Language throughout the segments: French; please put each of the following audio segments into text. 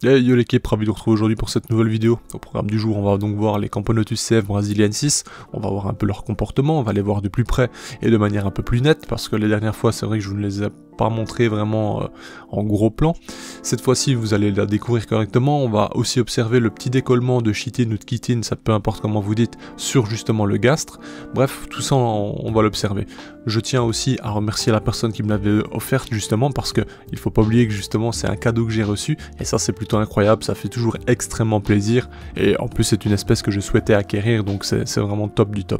Et yo l'équipe, ravi de vous retrouver aujourd'hui pour cette nouvelle vidéo. Au programme du jour, on va donc voir les Camponotus CF brasiliensis, on va voir un peu leur comportement, on va les voir de plus près et de manière un peu plus nette, parce que les dernières fois c'est vrai que je ne les ai pas montrés vraiment en gros plan. Cette fois-ci vous allez la découvrir correctement, on va aussi observer le petit décollement de chitine ou de chitine, ça peu importe comment vous dites, sur justement le gastre. Bref, tout ça on va l'observer. Je tiens aussi à remercier la personne qui me l'avait offerte justement, parce que il faut pas oublier que justement c'est un cadeau que j'ai reçu, et ça c'est plutôt incroyable, ça fait toujours extrêmement plaisir, et en plus c'est une espèce que je souhaitais acquérir, donc c'est vraiment top du top.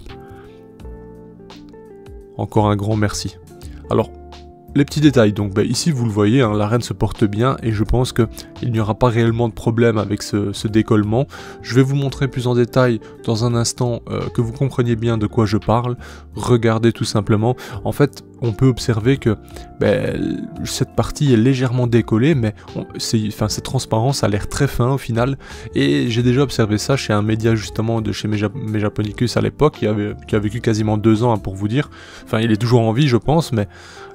Encore un grand merci. Alors, les petits détails, donc ici vous le voyez, hein, la reine se porte bien et je pense qu'il n'y aura pas réellement de problème avec ce décollement. Je vais vous montrer plus en détail dans un instant que vous compreniez bien de quoi je parle. Regardez tout simplement. En fait, on peut observer que cette partie est légèrement décollée, mais cette transparence a l'air très fin au final. Et j'ai déjà observé ça chez un média justement de chez Mejaponicus à l'époque, qui a vécu quasiment 2 ans, hein, pour vous dire. Enfin, il est toujours en vie, je pense, mais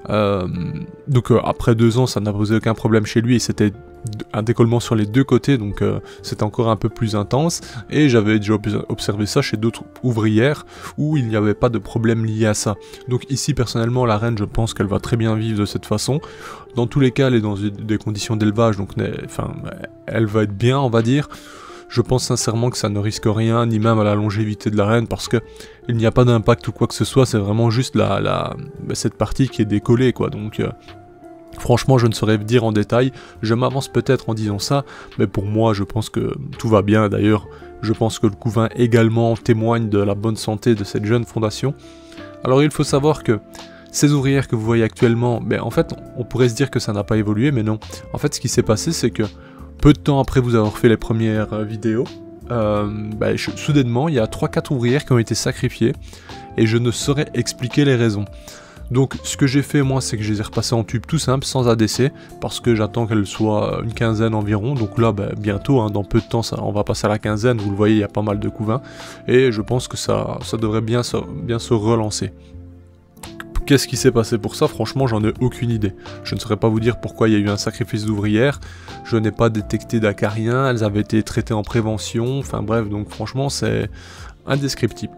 après 2 ans, ça n'a posé aucun problème chez lui, et c'était un décollement sur les deux côtés, donc c'était encore un peu plus intense, et j'avais déjà observé ça chez d'autres ouvrières où il n'y avait pas de problème lié à ça. Donc ici personnellement la reine, je pense qu'elle va très bien vivre de cette façon. Dans tous les cas elle est dans des conditions d'élevage, donc elle va être bien, on va dire. Je pense sincèrement que ça ne risque rien, ni même à la longévité de la reine, parce que il n'y a pas d'impact ou quoi que ce soit, c'est vraiment juste cette partie qui est décollée, quoi. Donc franchement, je ne saurais dire en détail, je m'avance peut-être en disant ça, mais pour moi, je pense que tout va bien. D'ailleurs, je pense que le couvain également témoigne de la bonne santé de cette jeune fondation. Alors il faut savoir que ces ouvrières que vous voyez actuellement, en fait, on pourrait se dire que ça n'a pas évolué, mais non. En fait, ce qui s'est passé, c'est que peu de temps après vous avoir fait les premières vidéos, soudainement, il y a 3-4 ouvrières qui ont été sacrifiées, et je ne saurais expliquer les raisons. Donc ce que j'ai fait moi, c'est que je les ai repassées en tube tout simple, sans ADC, parce que j'attends qu'elles soient une quinzaine environ. Donc là, bientôt, hein, dans peu de temps, on va passer à la quinzaine, vous le voyez, il y a pas mal de couvains, et je pense que ça devrait bien se relancer. Qu'est-ce qui s'est passé pour ça? Franchement, j'en ai aucune idée. Je ne saurais pas vous dire pourquoi il y a eu un sacrifice d'ouvrières. Je n'ai pas détecté d'acariens, elles avaient été traitées en prévention, enfin bref, donc franchement, c'est indescriptible.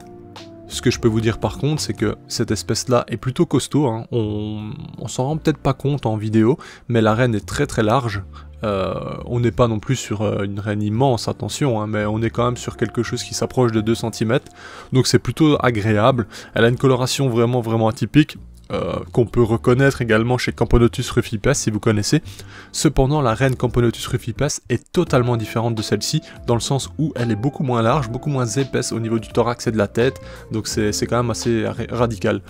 Ce que je peux vous dire par contre, c'est que cette espèce-là est plutôt costaud, hein. On s'en rend peut-être pas compte en vidéo, mais la reine est très très large. On n'est pas non plus sur une reine immense, attention, hein, mais on est quand même sur quelque chose qui s'approche de 2 cm, donc c'est plutôt agréable. Elle a une coloration vraiment vraiment atypique, qu'on peut reconnaître également chez Camponotus rufipes si vous connaissez. Cependant, la reine Camponotus rufipes est totalement différente de celle-ci, dans le sens où elle est beaucoup moins large, beaucoup moins épaisse au niveau du thorax et de la tête, donc c'est quand même assez radical.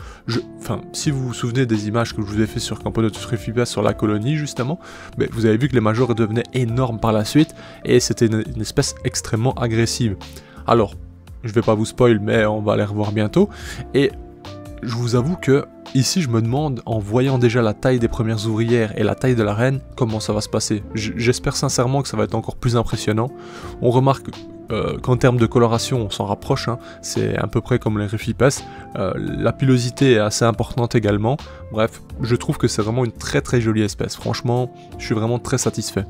Si vous vous souvenez des images que je vous ai fait sur Camponotus rufipes sur la colonie justement, vous avez vu que les majors devenaient énormes par la suite, et c'était une espèce extrêmement agressive. Alors, je vais pas vous spoil, mais on va les revoir bientôt, et je vous avoue que ici je me demande, en voyant déjà la taille des premières ouvrières et la taille de la reine, comment ça va se passer. J'espère sincèrement que ça va être encore plus impressionnant. On remarque qu'en termes de coloration, on s'en rapproche, hein, c'est à peu près comme les rufipes. La pilosité est assez importante également. Bref, je trouve que c'est vraiment une très très jolie espèce. Franchement, je suis vraiment très satisfait.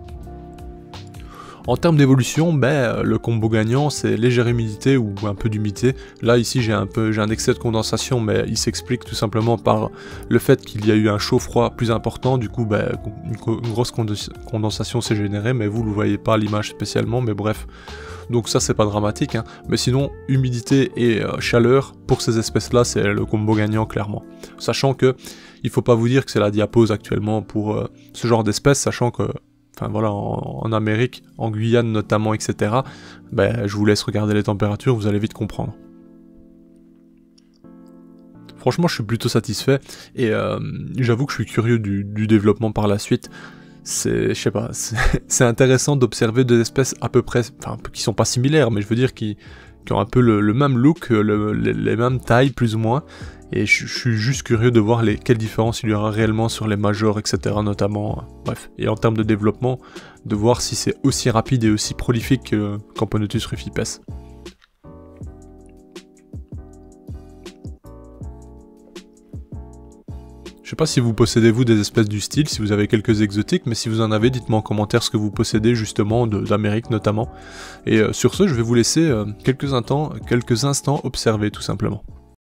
En termes d'évolution, le combo gagnant c'est légère humidité ou un peu d'humidité. Là ici j'ai un excès de condensation, mais il s'explique tout simplement par le fait qu'il y a eu un chaud-froid plus important, du coup une grosse condensation s'est générée, mais vous ne le voyez pas à l'image spécialement, mais bref. Donc ça c'est pas dramatique, hein. Mais sinon humidité et chaleur pour ces espèces là c'est le combo gagnant clairement. Sachant que il faut pas vous dire que c'est la diapose actuellement pour ce genre d'espèces, sachant que en Amérique, en Guyane notamment, etc. Je vous laisse regarder les températures, vous allez vite comprendre. Franchement, je suis plutôt satisfait, et j'avoue que je suis curieux du développement par la suite. Je sais pas, c'est intéressant d'observer deux espèces à peu près, qui sont pas similaires, mais je veux dire qui ont un peu le même look, les mêmes tailles plus ou moins, et je suis juste curieux de voir quelles différences il y aura réellement sur les majors, etc. notamment, bref, et en termes de développement, de voir si c'est aussi rapide et aussi prolifique que Camponotus rufipes. Je sais pas si vous possédez vous des espèces du style, si vous avez quelques exotiques, mais si vous en avez, dites-moi en commentaire ce que vous possédez justement d'Amérique notamment. Et sur ce, je vais vous laisser quelques instants observer tout simplement.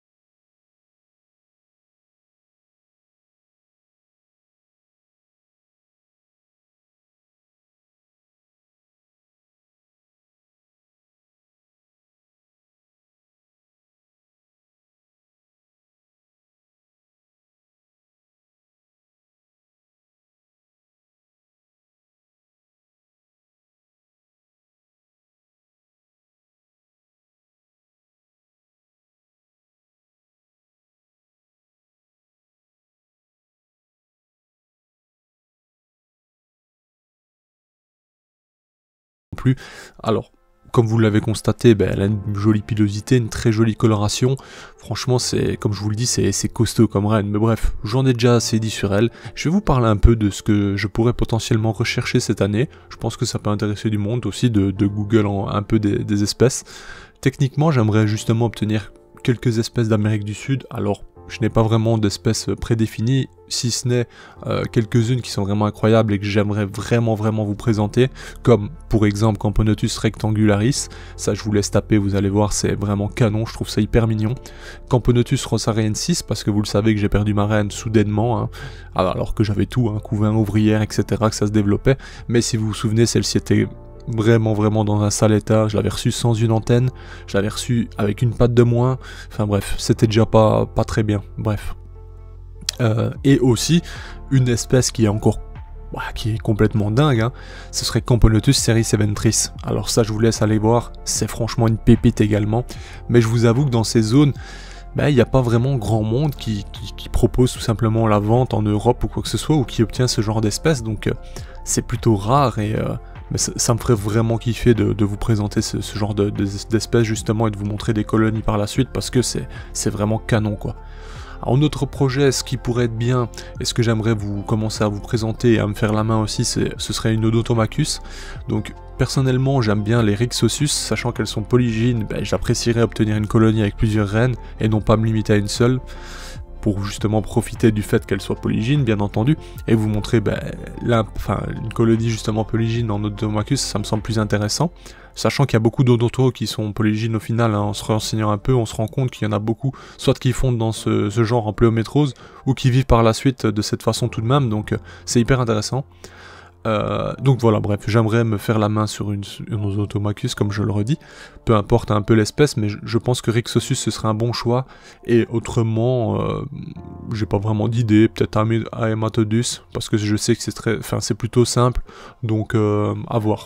Plus. Alors, comme vous l'avez constaté, elle a une jolie pilosité, une très jolie coloration. Franchement, c'est, comme je vous le dis, c'est costaud comme reine. Mais bref, j'en ai déjà assez dit sur elle. Je vais vous parler un peu de ce que je pourrais potentiellement rechercher cette année. Je pense que ça peut intéresser du monde aussi, de Google un peu des espèces. Techniquement, j'aimerais justement obtenir quelques espèces d'Amérique du Sud. Alors, je n'ai pas vraiment d'espèces prédéfinies, si ce n'est quelques-unes qui sont vraiment incroyables et que j'aimerais vraiment vous présenter, comme pour exemple Camponotus rectangularis. Ça, je vous laisse taper, vous allez voir, c'est vraiment canon, je trouve ça hyper mignon. Camponotus rosariensis, parce que vous le savez que j'ai perdu ma reine soudainement, hein, alors que j'avais tout, hein, couvain, ouvrière, etc., que ça se développait. Mais si vous vous souvenez, celle-ci était vraiment dans un sale état. Je l'avais reçu sans une antenne, je l'avais reçu avec une patte de moins, enfin bref, c'était déjà pas très bien, bref. Et aussi, une espèce qui est encore, qui est complètement dingue, hein, ce serait Camponotus cericeventris. Alors ça, je vous laisse aller voir, c'est franchement une pépite également, mais je vous avoue que dans ces zones, il n'y a pas vraiment grand monde qui propose tout simplement la vente en Europe ou quoi que ce soit, ou qui obtient ce genre d'espèce, donc c'est plutôt rare et... mais ça me ferait vraiment kiffer de vous présenter ce genre d'espèces justement et de vous montrer des colonies par la suite parce que c'est vraiment canon quoi. Alors notre projet, ce qui pourrait être bien et ce que j'aimerais vous commencer à vous présenter et à me faire la main aussi, ce serait une Odotomachus. Donc personnellement j'aime bien les Rixosus, sachant qu'elles sont polygynes, j'apprécierais obtenir une colonie avec plusieurs reines et non pas me limiter à une seule, pour justement profiter du fait qu'elle soit polygyne, bien entendu, et vous montrer une colonie justement polygyne en Odotomachus, ça me semble plus intéressant, sachant qu'il y a beaucoup d'odontos qui sont polygynes au final, hein, en se renseignant un peu, on se rend compte qu'il y en a beaucoup, soit qui fondent dans ce genre en pléométrose, ou qui vivent par la suite de cette façon tout de même, donc c'est hyper intéressant. Donc voilà, bref, j'aimerais me faire la main sur une Odotomachus, comme je le redis, peu importe un peu l'espèce, mais je pense que Rixosus ce serait un bon choix, et autrement, j'ai pas vraiment d'idée, peut-être Haematodus, parce que je sais que c'est plutôt simple, donc à voir.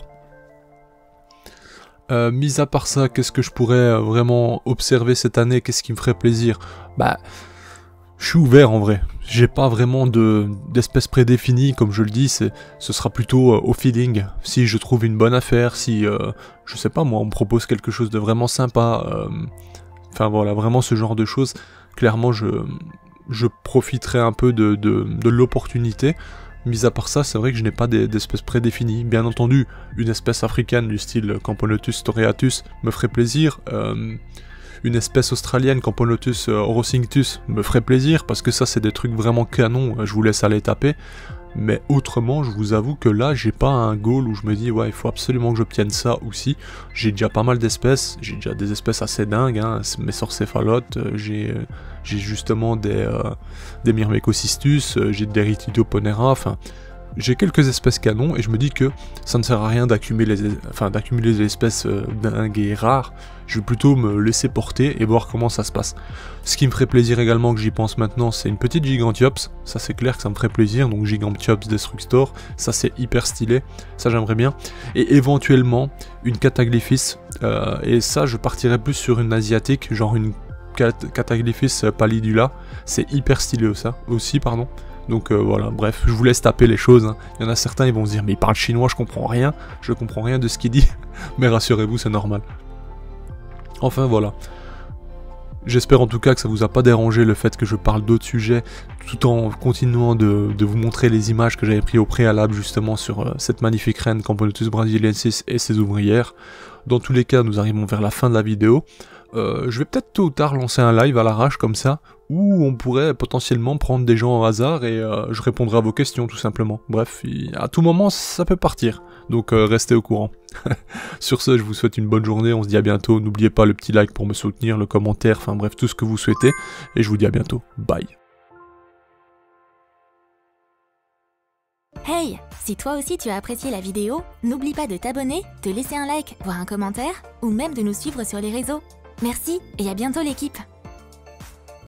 Mis à part ça, qu'est-ce que je pourrais vraiment observer cette année, qu'est-ce qui me ferait plaisir? Je suis ouvert en vrai, j'ai pas vraiment d'espèces prédéfinies, comme je le dis, ce sera plutôt au feeling. Si je trouve une bonne affaire, si, je sais pas moi, on me propose quelque chose de vraiment sympa, enfin voilà, vraiment ce genre de choses, clairement je profiterai un peu de l'opportunité. Mis à part ça, c'est vrai que je n'ai pas d'espèces prédéfinies. Bien entendu, une espèce africaine du style Camponotus storeatus me ferait plaisir, une espèce australienne, Camponotus orosinctus, me ferait plaisir, parce que ça c'est des trucs vraiment canons, je vous laisse aller taper. Mais autrement, je vous avoue que là, j'ai pas un goal où je me dis, ouais, il faut absolument que j'obtienne ça aussi. J'ai déjà pas mal d'espèces, j'ai déjà des espèces assez dingues, hein, mes sorcéphalotes, j'ai justement des Myrmecocystus, j'ai des Rhytidoponera, enfin... J'ai quelques espèces canons et je me dis que ça ne sert à rien d'accumuler des espèces dingues et rares. Je vais plutôt me laisser porter et voir comment ça se passe. Ce qui me ferait plaisir également, que j'y pense maintenant, c'est une petite Gigantiops. Ça c'est clair que ça me ferait plaisir, donc Gigantiops Destructor, ça c'est hyper stylé, ça j'aimerais bien. Et éventuellement une Cataglyphis, et ça je partirais plus sur une asiatique, genre une Cataglyphis pallidula, c'est hyper stylé aussi, pardon. Donc voilà, bref, je vous laisse taper les choses, hein. Il y en a certains, ils vont se dire, mais il parle chinois, je comprends rien de ce qu'il dit, mais rassurez-vous, c'est normal. Enfin voilà. J'espère en tout cas que ça vous a pas dérangé le fait que je parle d'autres sujets, tout en continuant de vous montrer les images que j'avais prises au préalable justement sur cette magnifique reine Camponotus brasiliensis et ses ouvrières. Dans tous les cas, nous arrivons vers la fin de la vidéo. je vais peut-être tôt ou tard lancer un live à l'arrache comme ça, où on pourrait potentiellement prendre des gens au hasard et je répondrai à vos questions tout simplement. Bref, à tout moment ça peut partir, donc restez au courant. Sur ce, je vous souhaite une bonne journée, on se dit à bientôt, n'oubliez pas le petit like pour me soutenir, le commentaire, enfin bref, tout ce que vous souhaitez, et je vous dis à bientôt, bye. Hey, si toi aussi tu as apprécié la vidéo, n'oublie pas de t'abonner, de laisser un like, voire un commentaire, ou même de nous suivre sur les réseaux. Merci et à bientôt l'équipe.